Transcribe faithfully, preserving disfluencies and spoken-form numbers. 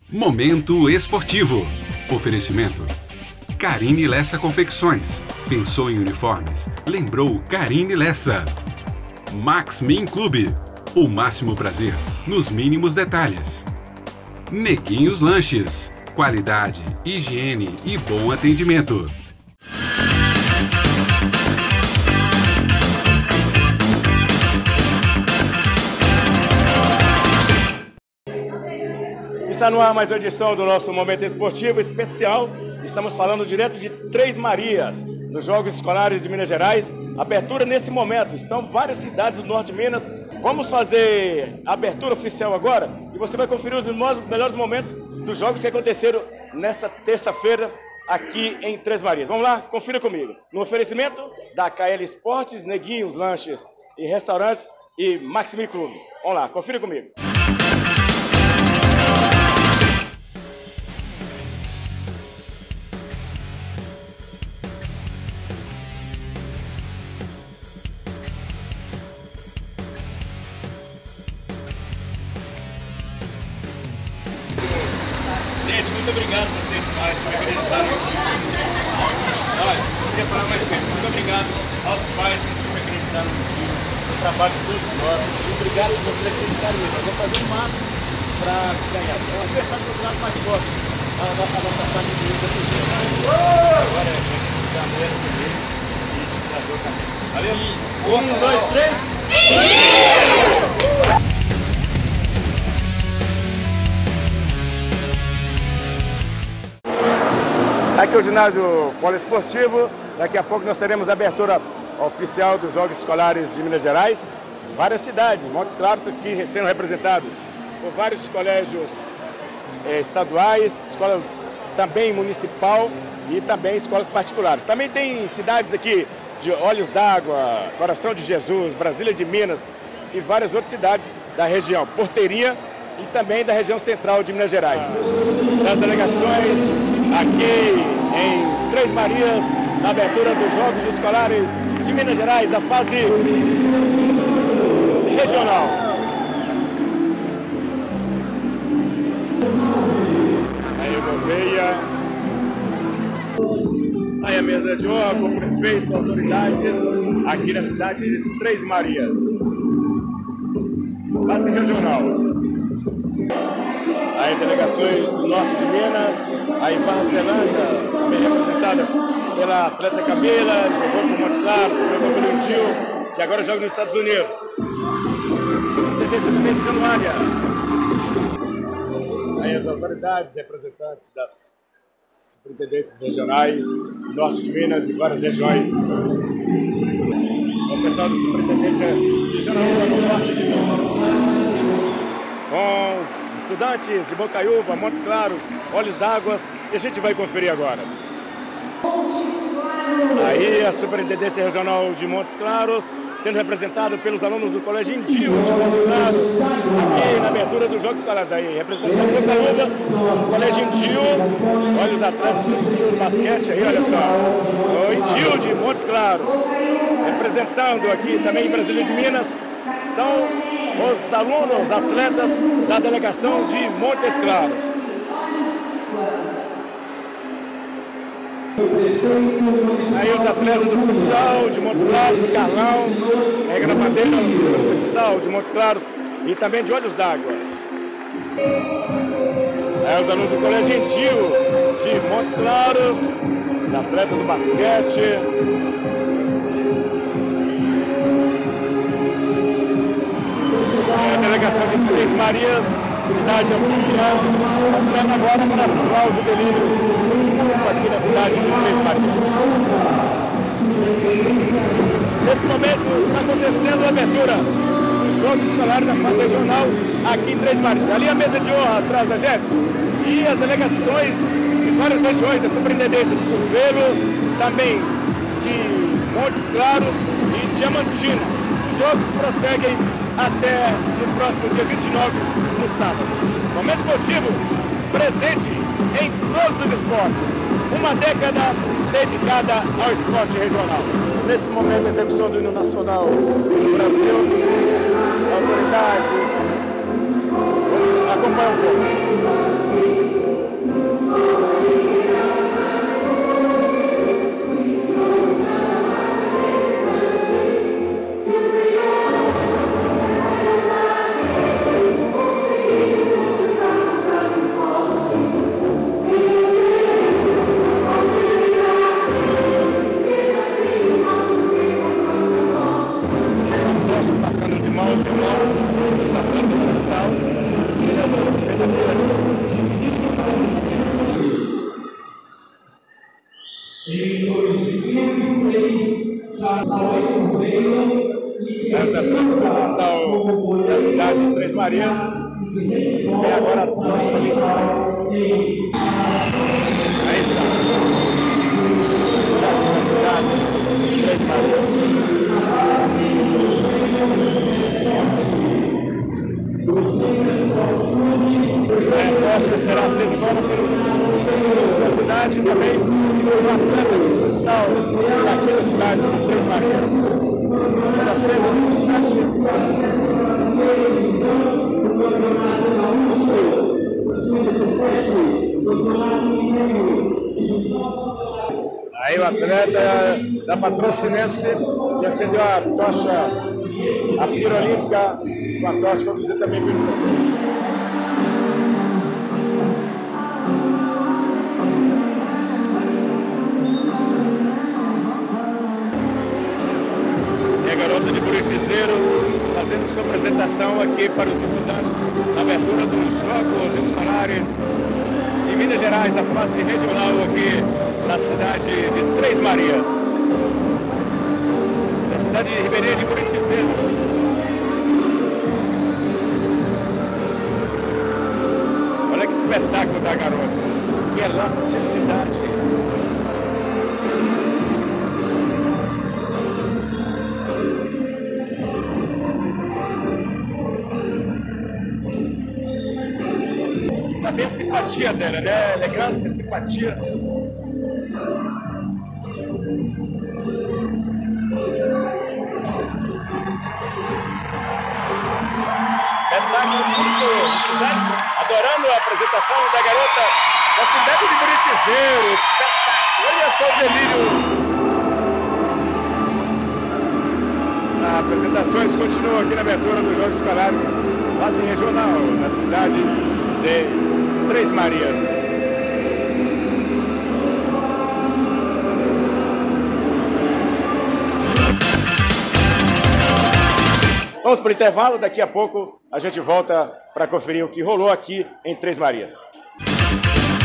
Momento esportivo. Oferecimento. Carine Lessa Confecções. Pensou em uniformes? Lembrou Carine Lessa. Max Min Clube. O máximo prazer nos mínimos detalhes. Neguinhos Lanches. Qualidade, higiene e bom atendimento. Está no ar mais uma edição do nosso Momento Esportivo Especial. Estamos falando direto de Três Marias, nos Jogos Escolares de Minas Gerais. Abertura nesse momento. Estão várias cidades do norte de Minas. Vamos fazer a abertura oficial agora e você vai conferir os melhores momentos dos jogos que aconteceram nesta terça-feira aqui em Três Marias. Vamos lá? Confira comigo. No oferecimento da K L Esportes, Neguinhos Lanches e Restaurante e Max Min Clube. Vamos lá, confira comigo. Gente, muito obrigado a vocês pais por acreditarem no time. Olha, eu queria falar mais tempo. Muito obrigado aos pais que acreditaram no time, no trabalho de todos nós. E obrigado por vocês acreditarem mesmo. Eu vou fazer o máximo para ganhar. É um adversário do lado mais forte. A, a, a nossa parte de vida do Zé. Agora é a gente buscar a mulher com eles e trazer o caminho. Valeu? Um, dois, três. Aqui é o ginásio poliesportivo. Daqui a pouco nós teremos a abertura oficial dos Jogos Escolares de Minas Gerais. Várias cidades, Montes Claros aqui sendo representado por vários colégios eh, estaduais, escola também municipal e também escolas particulares. Também tem cidades aqui de Olhos d'Água, Coração de Jesus, Brasília de Minas e várias outras cidades da região, Porteirinha e também da região central de Minas Gerais. Das delegações aqui em Três Marias, na abertura dos Jogos Escolares de Minas Gerais, a fase regional. Aí o Gouveia. Aí a mesa de honra com o prefeito, autoridades aqui na cidade de Três Marias. Fase regional. Aí delegações do norte de Minas, aí Barra Zelândia, bem representada pela atleta Camila, jogou por Montes Claros, jogou pelo Indio e agora joga nos Estados Unidos. Superintendência também de Januária. Aí as autoridades, representantes das superintendências regionais do norte de Minas e várias regiões. O pessoal da superintendência de Januária no norte de Minas. Com os estudantes de Bocaiúva, Montes Claros, Olhos d'Água, e a gente vai conferir agora. Aí a Superintendência Regional de Montes Claros, sendo representado pelos alunos do Colégio Indio de Montes Claros, aqui na abertura dos Jogos Escolares. Aí, representação de Bocaiúva, Colégio Indio, olha os atletas do basquete aí, olha só. O Indio de Montes Claros, representando aqui também em Brasília de Minas, são os alunos, atletas da delegação de Montes Claros. Aí os atletas do futsal de Montes Claros, do Carlão, carregando a bandeira do futsal de Montes Claros e também de Olhos d'Água. Aí os alunos do Colégio Indio de Montes Claros, os atletas do basquete. A delegação de Três Marias, cidade anfitriã, entrando agora para aplauso e delírio aqui na cidade de Três Marias. Nesse momento está acontecendo a abertura dos Jogos Escolares da fase regional aqui em Três Marias. Ali a mesa de honra atrás da gente e as delegações de várias regiões da Superintendência de Curvelo, também de Montes Claros e Diamantina. Os jogos prosseguem até no próximo dia vinte e nove, no sábado. Momento esportivo, presente em todos os esportes. Uma década dedicada ao esporte regional. Nesse momento, a execução do hino nacional do Brasil, autoridades, vamos acompanhar um pouco. Em dois mil e seis, já saiu o reino. Essa é a competição da cidade de Três Marias. E agora a tocha ali. Aí está. Da cidade de Três Marias. A tocha será acesa agora pela cidade também. Uma atleta de futsal daqui da cidade de Três Marias. Será acesa nesse instante. Aí o atleta da Patrocinense que acendeu a tocha, a pira olímpica, com a tocha conduzida também pelo prefeito. De Buritizeiro, fazendo sua apresentação aqui para os estudantes na abertura dos Jogos Escolares de Minas Gerais, a fase regional aqui na cidade de Três Marias, na cidade de Ribeirinha de Buritizeiro. Olha que espetáculo da garota, que elasticidade. A simpatia dela, né? Elegância e simpatia. Espetáculo muito. Estudantes adorando a apresentação da garota da cidade de Buritizeiro. Espetáculo. Olha só o delírio. As apresentações continuam aqui na abertura dos Jogos Escolares, fase regional, na cidade de Três Marias. Vamos para o intervalo, daqui a pouco a gente volta para conferir o que rolou aqui em Três Marias.